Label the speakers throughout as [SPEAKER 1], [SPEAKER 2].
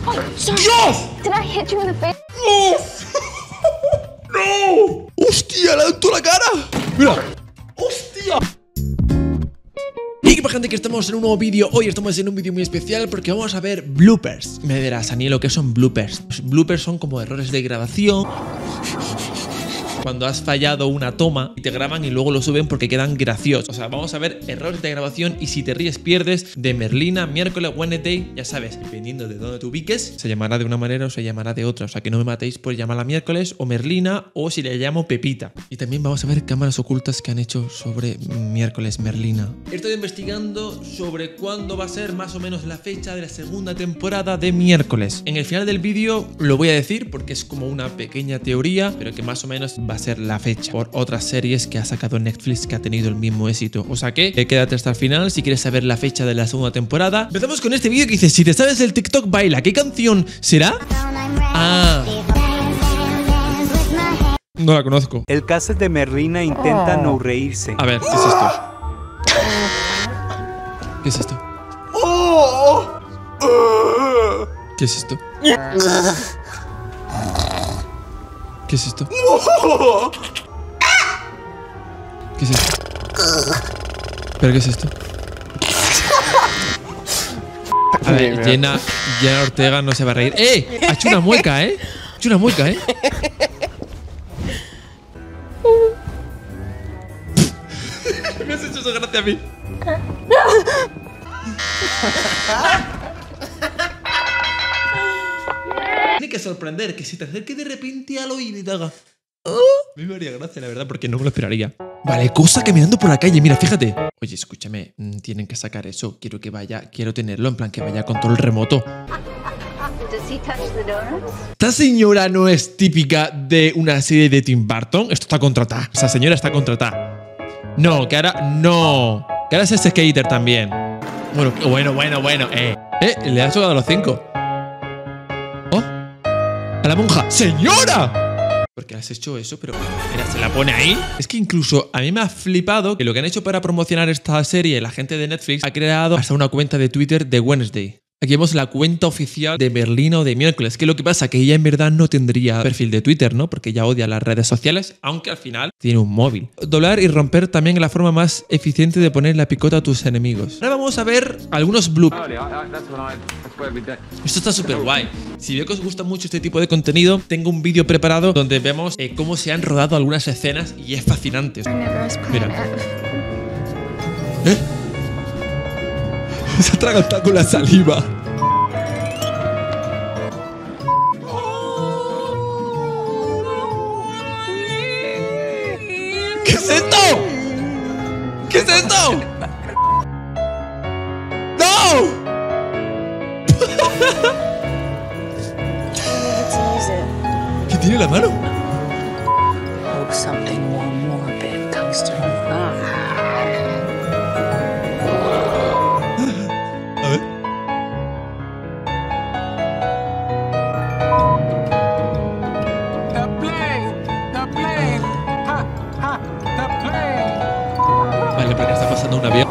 [SPEAKER 1] ¡Dios!
[SPEAKER 2] Did I hit you in the face?
[SPEAKER 1] ¡No! ¡Hostia! ¡Le ha dado la cara! ¡Mira! ¡Hostia! Y qué pasa, gente, que estamos en un nuevo vídeo. Hoy estamos en un vídeo muy especial porque vamos a ver bloopers. Me dirás, Aniel, ¿qué son bloopers? Los bloopers son como errores de grabación. Cuando has fallado una toma y te graban y luego lo suben porque quedan graciosos. O sea, vamos a ver errores de grabación y si te ríes pierdes de Merlina, miércoles, Wednesday. Ya sabes, dependiendo de dónde te ubiques, se llamará de una manera o se llamará de otra. O sea, que no me matéis por llamarla miércoles o Merlina o si le llamo Pepita. Y también vamos a ver cámaras ocultas que han hecho sobre miércoles, Merlina. Estoy investigando sobre cuándo va a ser más o menos la fecha de la segunda temporada de miércoles. En el final del vídeo lo voy a decir porque es como una pequeña teoría, pero que más o menos va a ser la fecha por otras series que ha sacado Netflix que ha tenido el mismo éxito. O sea que quédate hasta el final si quieres saber la fecha de la segunda temporada. Empezamos con este vídeo que dice: si te sabes el TikTok, baila. ¿Qué canción será? Ah, no la conozco.
[SPEAKER 3] El caso de Merlina intenta no reírse.
[SPEAKER 1] A ver, ¿qué es esto? ¿Qué es esto? ¿Qué es esto? ¿Qué es esto? ¿Qué es esto? ¿Pero qué es esto? A ver, Jenna Ortega no se va a reír. ¡Eh! Ha hecho una mueca, ¿eh? Ha hecho una mueca, ¿eh? Me has hecho eso gracia a mí. Tiene que sorprender que se te acerque de repente al oído y te haga. A mí me haría gracia, la verdad, porque no me lo esperaría. Vale, cosa caminando por la calle, mira, fíjate. Oye, escúchame, tienen que sacar eso. Quiero que vaya, quiero tenerlo en plan que vaya control remoto. Esta señora no es típica de una serie de Tim Burton. Esto está contratada. Esa señora está contratada. No, que ahora no. Que ahora es ese skater también. Bueno. Le has tocado a los 5. Oh. A la monja. ¡Señora! ¿Por qué has hecho eso? Pero mira, se la pone ahí. Es que incluso a mí me ha flipado que lo que han hecho para promocionar esta serie, la gente de Netflix ha creado hasta una cuenta de Twitter de Wednesday. Aquí vemos la cuenta oficial de Merlina o de miércoles. Que lo que pasa que ella en verdad no tendría perfil de Twitter, ¿no? Porque ella odia las redes sociales, aunque al final tiene un móvil. Doblar y romper también es la forma más eficiente de poner la picota a tus enemigos. Ahora vamos a ver algunos bloopers. Esto está súper guay. Si veo que os gusta mucho este tipo de contenido, tengo un vídeo preparado donde vemos cómo se han rodado algunas escenas y es fascinante. Mira. Se ha atragantado con la saliva. ¿Qué es esto? ¿Qué es esto? ¡No! ¿Qué tiene en la mano? A ver. Vale, porque está pasando un avión.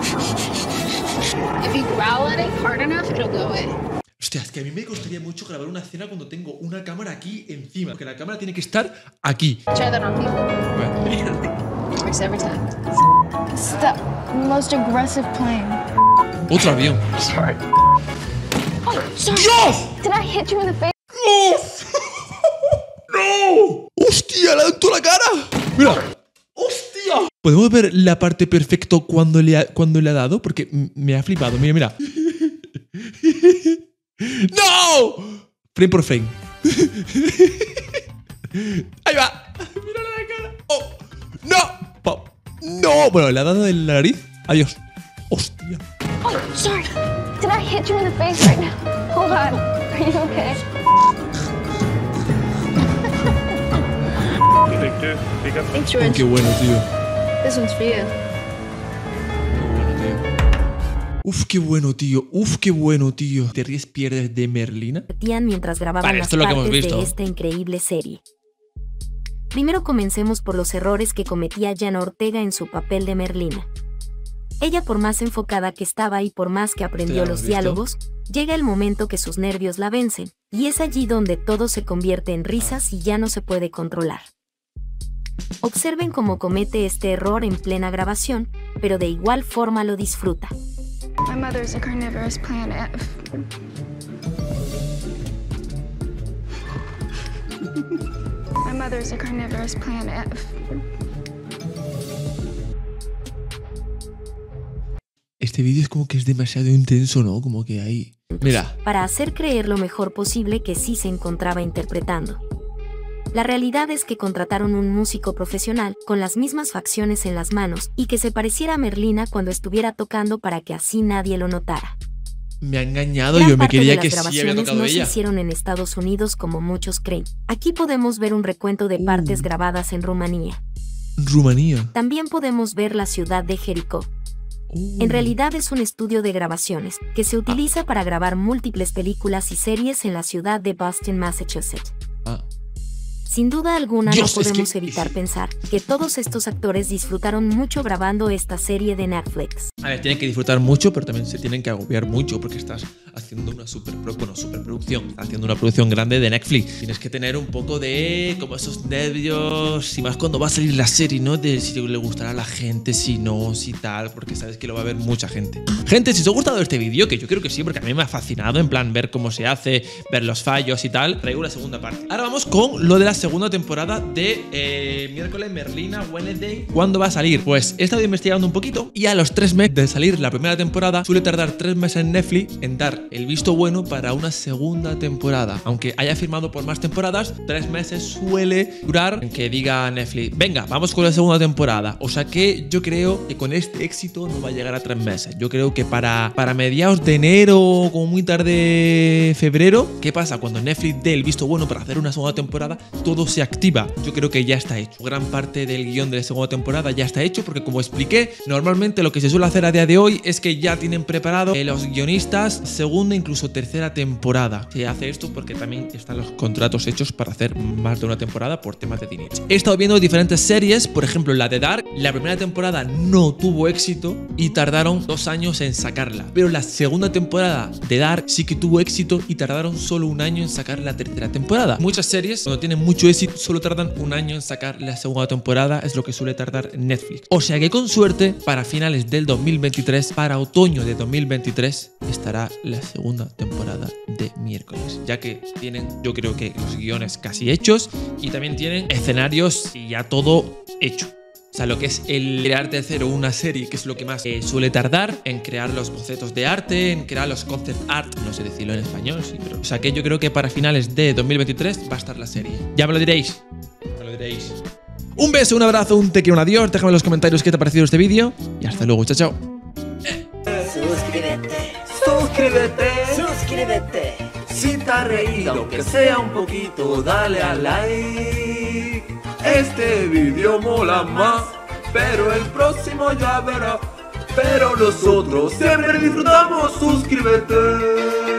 [SPEAKER 1] Hostia, es que a mí me gustaría mucho grabar una escena cuando tengo una cámara aquí encima. Porque la cámara tiene que estar aquí.
[SPEAKER 2] It's the most aggressive plane.
[SPEAKER 1] Otro avión.
[SPEAKER 2] Sorry.
[SPEAKER 1] ¡Dios!
[SPEAKER 2] Did I hit you in the face?
[SPEAKER 1] ¡No! ¡Hostia! ¡Le ha dado la cara! ¡Mira! ¡Hostia! ¿Podemos ver la parte perfecta cuando le ha dado? Porque me ha flipado. Mira. ¡No! Frame por frame. Ahí va. Mírala la cara. ¡Oh! ¡No! ¡No! Bueno, le ha dado en la nariz. Adiós. ¡Hostia!
[SPEAKER 2] Oh, sorry. Did I hit you in the face right now? Hold on. Are you okay? Thanks, George.
[SPEAKER 1] Oh, qué bueno, tío.
[SPEAKER 2] This one's for you.
[SPEAKER 1] Qué bueno, tío. ¿Te ríes pierdes de Merlina?
[SPEAKER 4] Mientras grababan
[SPEAKER 1] Vale,
[SPEAKER 4] las
[SPEAKER 1] esto es lo que hemos
[SPEAKER 4] partes
[SPEAKER 1] visto.
[SPEAKER 4] de esta increíble serie. Primero comencemos por los errores que cometía Jenna Ortega en su papel de Merlina. Ella, por más enfocada que estaba y por más que aprendió los diálogos, llega el momento que sus nervios la vencen, y es allí donde todo se convierte en risas y ya no se puede controlar. Observen cómo comete este error en plena grabación, pero de igual forma lo disfruta.
[SPEAKER 2] My mother's a carnivorous plant F. My mother's a carnivorous plant F.
[SPEAKER 1] Este vídeo es como que es demasiado intenso, ¿no? Como que ahí... Mira.
[SPEAKER 4] Para hacer creer lo mejor posible que sí se encontraba interpretando. La realidad es que contrataron un músico profesional con las mismas facciones en las manos y que se pareciera a Merlina cuando estuviera tocando para que así nadie lo notara.
[SPEAKER 1] Me ha engañado,
[SPEAKER 4] Gran
[SPEAKER 1] yo me
[SPEAKER 4] parte
[SPEAKER 1] creía
[SPEAKER 4] de
[SPEAKER 1] que
[SPEAKER 4] las
[SPEAKER 1] sí había
[SPEAKER 4] grabaciones
[SPEAKER 1] tocado
[SPEAKER 4] no
[SPEAKER 1] ella.
[SPEAKER 4] se hicieron en Estados Unidos como muchos creen. Aquí podemos ver un recuento de partes grabadas en Rumanía.
[SPEAKER 1] Rumanía.
[SPEAKER 4] También podemos ver la ciudad de Jericó. En realidad es un estudio de grabaciones que se utiliza para grabar múltiples películas y series en la ciudad de Boston, Massachusetts. Sin duda alguna
[SPEAKER 1] Dios,
[SPEAKER 4] no podemos
[SPEAKER 1] es que...
[SPEAKER 4] evitar pensar que todos estos actores disfrutaron mucho grabando esta serie de Netflix.
[SPEAKER 1] A ver, tienen que disfrutar mucho, pero también se tienen que agobiar mucho porque estás haciendo una superproducción, haciendo una producción grande de Netflix. Tienes que tener un poco de como esos nervios y más cuando va a salir la serie, ¿no? De si le gustará a la gente, si no, si tal, porque sabes que lo va a ver mucha gente. Gente, si os ha gustado este vídeo, que yo creo que sí, porque a mí me ha fascinado, en plan, ver cómo se hace, ver los fallos y tal, traigo la segunda parte. Ahora vamos con lo de la segunda temporada de Miércoles, Merlina, Wednesday. ¿Cuándo va a salir? Pues he estado investigando un poquito y a los 3 meses de salir la primera temporada suele tardar 3 meses en Netflix en dar el visto bueno para una segunda temporada. Aunque haya firmado por más temporadas, 3 meses suele durar en que diga Netflix, venga, vamos con la segunda temporada. O sea que yo creo que con este éxito no va a llegar a 3 meses. Yo creo que para mediados de enero, como muy tarde febrero, ¿qué pasa? Cuando Netflix dé el visto bueno para hacer una segunda temporada, todo se activa. Yo creo que ya está hecho. Gran parte del guión de la segunda temporada ya está hecho porque, como expliqué, normalmente lo que se suele hacer a día de hoy es que ya tienen preparado los guionistas segunda, incluso tercera temporada. Se hace esto porque también están los contratos hechos para hacer más de una temporada por temas de dinero. He estado viendo diferentes series, por ejemplo la de Dark. La primera temporada no tuvo éxito y tardaron 2 años en sacarla, pero la segunda temporada de Dark sí que tuvo éxito y tardaron solo 1 año en sacar la tercera temporada. Muchas series, cuando tienen mucho éxito, solo tardan 1 año en sacar la segunda temporada, es lo que suele tardar Netflix. O sea que con suerte, para finales del 2023, para otoño de 2023, estará la segunda temporada de Miércoles, ya que tienen, yo creo que los guiones casi hechos y también tienen escenarios y ya todo hecho. O sea, lo que es el crear de cero una serie, que es lo que más suele tardar en crear los bocetos de arte, en crear los concept art, no sé decirlo en español, sí, pero... O sea, que yo creo que para finales de 2023 va a estar la serie. Ya me lo diréis. Me lo diréis. Un beso, un abrazo, un te quiero, un adiós. Déjame en los comentarios qué te ha parecido este vídeo. Y hasta luego, chao, chao.
[SPEAKER 5] Suscríbete. Si te ha reído, aunque sea un poquito, dale a like. Este vídeo mola más, pero el próximo ya verás. Pero nosotros siempre disfrutamos, suscríbete.